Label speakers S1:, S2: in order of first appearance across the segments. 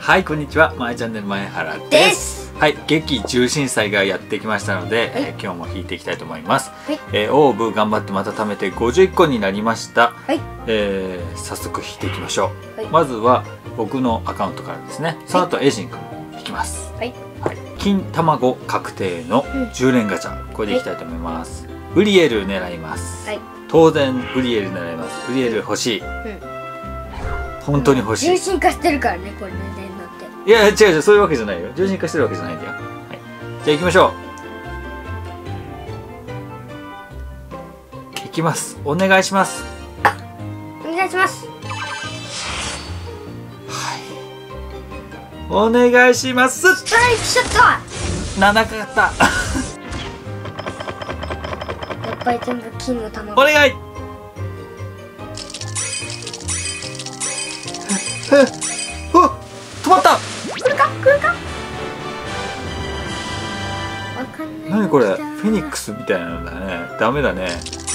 S1: はい、こんにちは。まえチャンネル前原です。はい、劇重心祭がやってきましたので、
S2: はい
S1: 今日も弾いていきたいと思います。
S2: はい、
S1: オーブ頑張ってまた貯めて51個になりました。
S2: はい、
S1: 早速弾いていきましょう。
S2: はい、
S1: まずは僕のアカウントからですね。その後、エイジン君弾きます。
S2: はい、
S1: はい、金卵確定の10連ガチャ、これでいきたいと思います。ウリエル狙います。
S2: はい、
S1: 当然ウリエル狙います。ウリエル欲しい。本当に欲しい。
S2: 重心化してるからね、これね、電脳って。
S1: いや違う違う、そういうわけじゃないよ。重心化してるわけじゃないんだよ。はい、じゃあ行きましょう。行きます。お願いします。
S2: お願いします。
S1: はい、お願いします。
S2: ストライクショット。
S1: 7かかった。
S2: やっぱり全部金の卵。
S1: お願い。止まった。
S2: 来るか来るか。わかんない。
S1: 何これ、フェニックスみたいなのだね。ダメだね。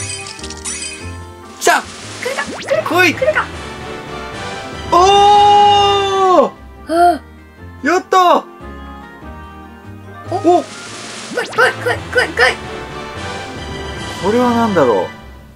S1: 来た。
S2: 来るか来るか
S1: 来い。
S2: 来るか。
S1: おお、
S2: あ
S1: やった。お、
S2: 来い来い来い来い来い。
S1: これは何だろう。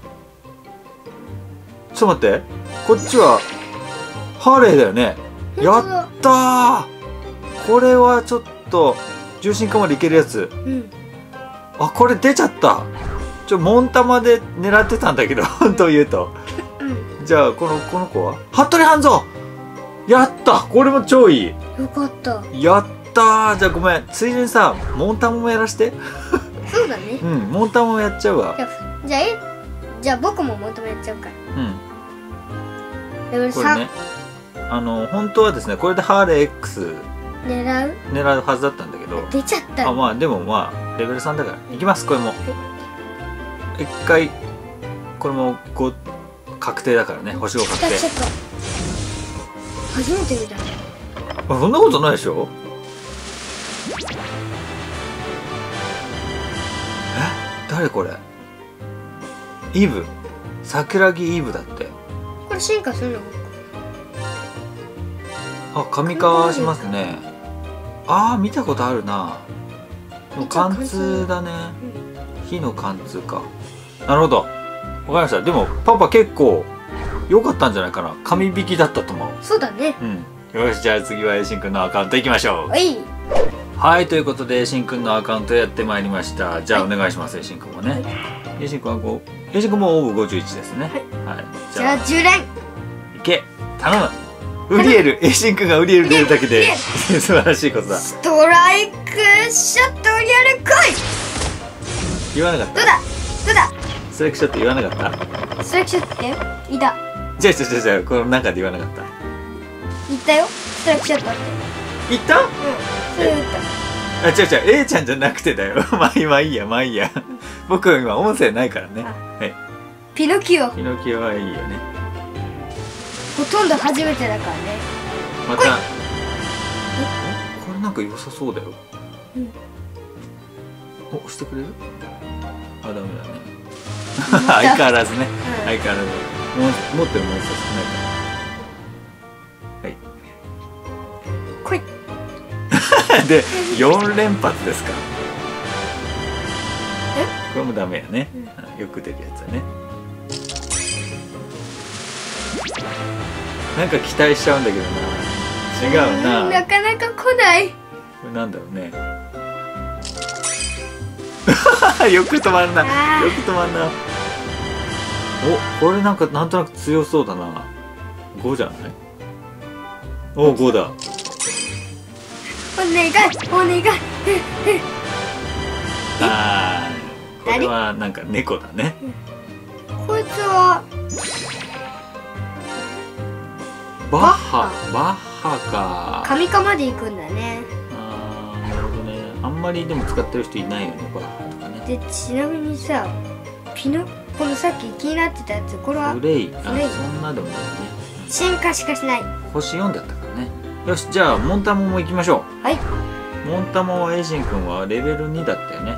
S1: ちょっと待って、こっちはハーレーだよね。やったー。これはちょっと重心化までいけるやつ。
S2: うん。
S1: あ、これ出ちゃった。モンタマで狙ってたんだけど本当言うと。
S2: うん。
S1: じゃあこの子は服部半蔵。やった。これも超いい。
S2: よかった。
S1: やったー。じゃあごめん、ついでにさ、モンタマもやらして。
S2: そうだね。
S1: うん、モンタマもやっちゃうわ。
S2: じゃあ僕も求めちゃうから。
S1: うん。
S2: レベル
S1: これ
S2: 3。
S1: ね、本当はですね、これでハーレー X
S2: 狙う
S1: 狙うはずだったんだけど、
S2: 出ちゃった。
S1: まあでもまあレベル3だからいきます。これも一回、これも5確定だからね。星5確定。
S2: ちょっと初めて見た。
S1: そんなことないでしょ。誰これ。イブ、桜木イブだって。
S2: これ進化するの？
S1: あ、神化しますね。ああ、見たことあるな。でも貫通だね。火の貫通か。なるほど、わかりました。でもパパ結構良かったんじゃないかな。神引きだったと思う。
S2: そうだね。
S1: うん、よし、じゃあ次はエイシンくんのアカウントいきましょう。
S2: はい。
S1: はい、ということでエイシンくんのアカウントやってまいりました。じゃあお願いします。エイシンくんもね。エイシンくんはエイシンくんもオーブ51ですね。はい、
S2: じゃあ10連
S1: いけ、頼む。ウリエル、エイシンくんがウリエル出るだけで素晴らしいことだ。
S2: ストライクショットウリエル来い。
S1: 言わなかった。
S2: どうだどうだ。
S1: ストライクショット言わなかった。
S2: ストライクショットっていた。
S1: じゃあこの中で言わなかった。
S2: 言ったよ、ストライクショットって。
S1: 言った？
S2: うん、それ言った。
S1: あ、違う、A ちゃんじゃなくてだよ。まあいいや。僕は今音声ないからね。はい。
S2: ピノキオ
S1: ピノキオはいいよね。
S2: ほとんど初めてだからね。
S1: また、これなんか良さそうだよ。
S2: うん。 お、
S1: 押してくれる？あ、ダメだね。相変わらずね。相変わらず。持ってるモンスター少ないから。はい。
S2: 来い。
S1: で、4連発ですか。これもダメやね。よく出るやつだね。なんか期待しちゃうんだけどな。違うな。
S2: なかなか来ない。
S1: これなんだろうね。よく止まるな。よく止まるな。お、これなんとなく強そうだな。5じゃない？お、5だ。
S2: お願いお願い。
S1: ああ、これはなんか猫だね。
S2: こいつは
S1: バッハか。
S2: 神化まで行くんだね。
S1: ああ、なるほどね。あんまりでも使ってる人いないよね、バッハとかね。
S2: で、ちなみにさ、このさっき気になってたやつ、これは
S1: フレイ。あ、そんなでもないね。
S2: 進化しかしない。
S1: 星4だったからね。よし、じゃあモンタモも行きましょ
S2: はい。
S1: う。モンタモはエイジン君はレベル2だったよね。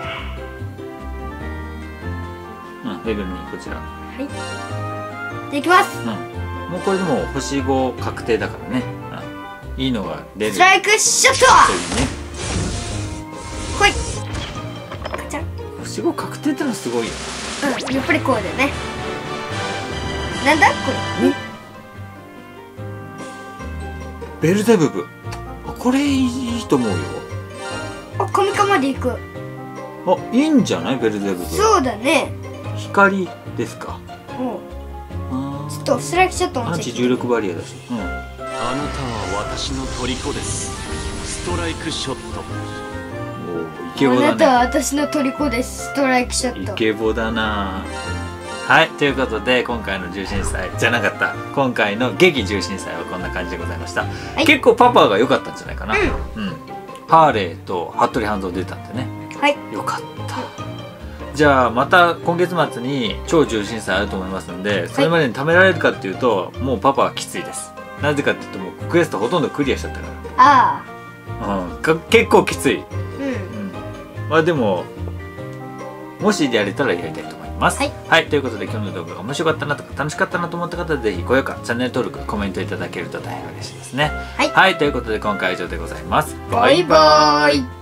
S1: レベル2、こちら。
S2: はい。で、いきます。
S1: もうこれでもう星5確定だからね。 いいのが出る
S2: ストライクショット。
S1: というね。
S2: ほい。カチャン。
S1: 星5確定ってのはすごいよ。
S2: うん、やっぱりこうだよね。なんだこれ。
S1: ベルゼブブ。あ、これいいと思うよ。
S2: あ、カミカまで行く。
S1: あ、いいんじゃないベルゼブブ。
S2: そうだね。
S1: 光ですか。
S2: うん。ちょっとストライクショットも
S1: アンチ重力バリアだし。うん。
S3: あなたは私の虜です。ストライクショット。
S1: おー、イケボ
S2: あなたは
S1: だね。
S2: 私の虜です。ストライクショッ
S1: イ
S2: ト。
S1: ケボだな。はい、ということで今回の重心祭じゃなかった、今回の劇重心祭はこんな感じでございました。
S2: い
S1: 結構パパが良かったんじゃないかな。
S2: う
S1: うん。ハーレーと服部半蔵出たんでね。
S2: はい。
S1: よかった。じゃあまた今月末に超重心祭あると思いますんで、それまでに貯められるかっていうと、もうパパはきついです。なぜかっていうと、もうクエストほとんどクリアしちゃったか
S2: あ
S1: ら。うん、結構きつい。
S2: あ。うん。
S1: まあでももしやれたらやりたいと思います。
S2: はい、
S1: ということで今日の動画が面白かったなとか楽しかったなと思った方はぜひ高評価、チャンネル登録、コメントいただけると大変嬉しいですね。
S2: はい
S1: ということで今回は以上でございます。
S2: バイバーイ。